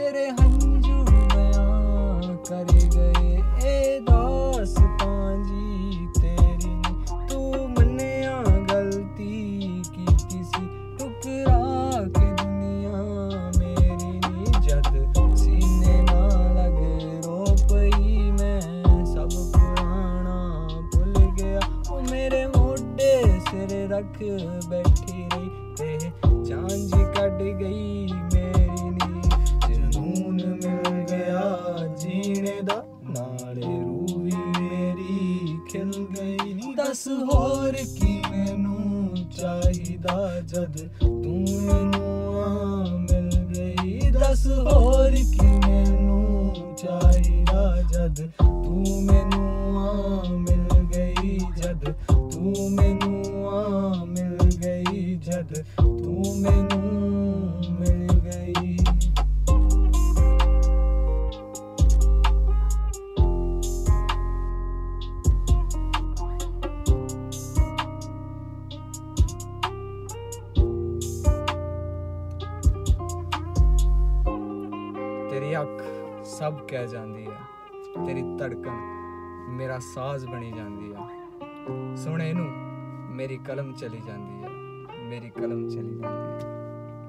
तेरे हंजू बयां कर गए ए दास्तां जी तेरी नी तू मन्निया गलती कीती सी टुकरा के दुनिया मेरी नी जद सीने ना लग रो पई मैं सब पुराना भुल गया ओ मेरे मोढे सिर रख बैठी रही ते झांझ कट गई मेरी नी जुनून मिल गया जीने दा नाले रूह भी मेरी खिल गई नी दस होर की मैनू चाहिदा जद तू मैनू मिल गई दस होर की मैनू चाहिदा जद तू मैनू मिल गई जद तू मैनू मिल गई जद तू मैनू मिल गई। तेरी अख सब कह जाती है तेरी धड़कन मेरा साज बनी जाती है सुने नू मेरी कलम चली जाती है मेरी कलम चली जाती है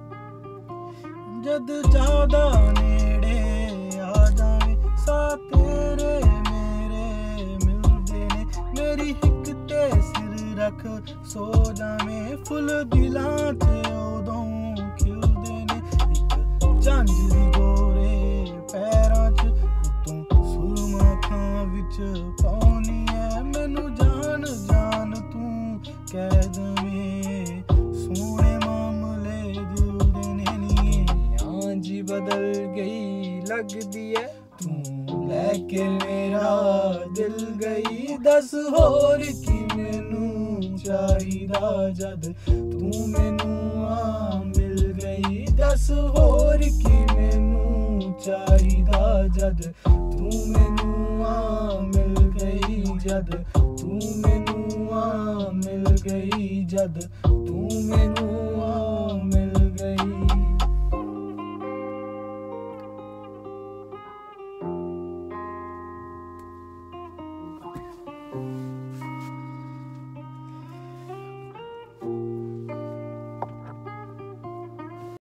जद ज्यादा नेड़े आ जावे सा तेरे मेरे मिलदे ने मेरी हिक ते सिर रख सो जावे फुल दिलां च उदों खिलदे ने इक झांझरी गोरे पैरां च तू सुरमा खां विच पाउनी है मैनू जान जान तू कह जावे सोने मामले दिल देने नी जी बदल गई लगदी है तू लेके मेरा दिल गई दस होर की मैनू चाहिदा जद तू मैनू मिल गई दस होर की मैनू चाहिदा जद तू मैनू मिल गई जद तू मैनू मिल गई जद